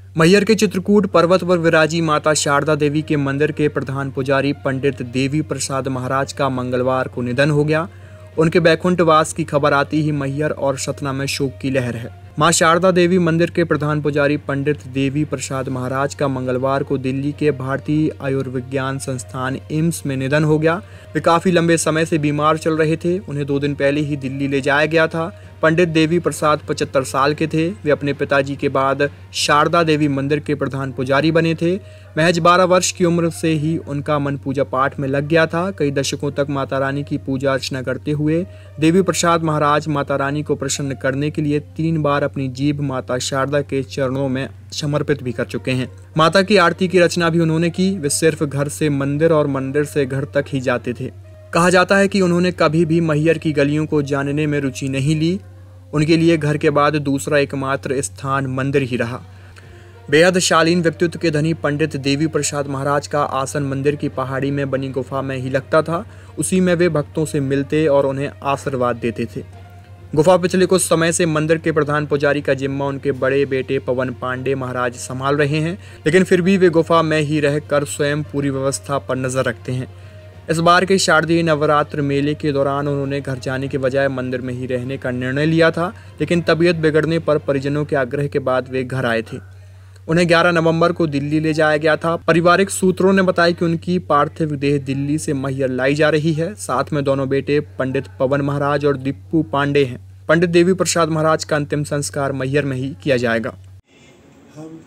मैहर के चित्रकूट पर्वत पर विराजी माता शारदा देवी के मंदिर के प्रधान पुजारी पंडित देवी प्रसाद महाराज का मंगलवार को निधन हो गया। उनके बैकुंठवास की खबर आती ही मैहर और सतना में शोक की लहर है। मां शारदा देवी मंदिर के प्रधान पुजारी पंडित देवी प्रसाद महाराज का मंगलवार को दिल्ली के भारतीय आयुर्विज्ञान संस्थान एम्स में निधन हो गया। वे काफी लंबे समय से बीमार चल रहे थे। उन्हें 2 दिन पहले ही दिल्ली ले जाया गया था। पंडित देवी प्रसाद 75 साल के थे। वे अपने पिताजी के बाद शारदा देवी मंदिर के प्रधान पुजारी बने थे। महज 12 वर्ष की उम्र से ही उनका मन पूजा पाठ में लग गया था। कई दशकों तक माता रानी की पूजा अर्चना करते हुए देवी प्रसाद महाराज माता रानी को प्रसन्न करने के लिए 3 बार अपनी जीभ माता शारदा के चरणों में समर्पित भी कर चुके हैं। माता की आरती की रचना भी उन्होंने की। वे सिर्फ घर से मंदिर और मंदिर से घर तक ही जाते थे। कहा जाता है कि उन्होंने कभी भी मैहर की गलियों को जानने में रुचि नहीं ली। उनके लिए घर के बाद दूसरा एकमात्र स्थान मंदिर ही रहा। बेहद शालीन व्यक्तित्व के धनी पंडित देवी प्रसाद महाराज का आसन मंदिर की पहाड़ी में बनी गुफा में ही लगता था। उसी में वे भक्तों से मिलते और उन्हें आशीर्वाद देते थे। गुफा पिछले कुछ समय से मंदिर के प्रधान पुजारी का जिम्मा उनके बड़े बेटे पवन पांडे महाराज संभाल रहे हैं, लेकिन फिर भी वे गुफा में ही रहकर स्वयं पूरी व्यवस्था पर नजर रखते हैं। इस बार के शारदीय नवरात्र मेले के दौरान उन्होंने घर जाने के बजाय मंदिर में ही रहने का निर्णय लिया था, लेकिन तबीयत बिगड़ने पर परिजनों के आग्रह के बाद वे घर आए थे। उन्हें 11 नवंबर को दिल्ली ले जाया गया था। पारिवारिक सूत्रों ने बताया कि उनकी पार्थिव देह दिल्ली से मैहर लाई जा रही है। साथ में दोनों बेटे पंडित पवन महाराज और दीपू पांडे हैं। पंडित देवी प्रसाद महाराज का अंतिम संस्कार मैहर में ही किया जाएगा। हम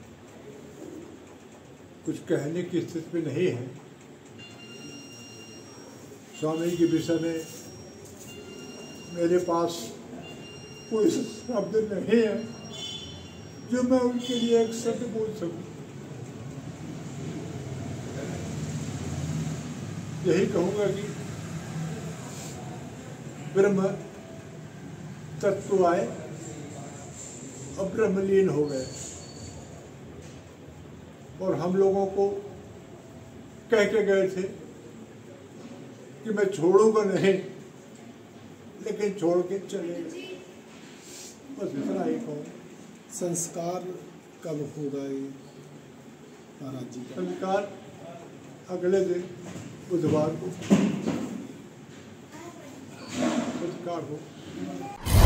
कुछ कहने की स्थिति में नहीं है। स्वामी के विषय में मेरे पास कोई शब्द नहीं है जो मैं उनके लिए एक शब्द बोल सकूं। यही कहूंगा कि ब्रह्म तत्व आए और ब्रह्मलीन हो गए और हम लोगों को कह के गए थे कि मैं छोड़ूंगा नहीं, लेकिन छोड़ के चले गए। बस इतना ही कहूँ। संस्कार कब होगा ये महाराज जी का? संस्कार अगले दिन बुधवार को संस्कार हो।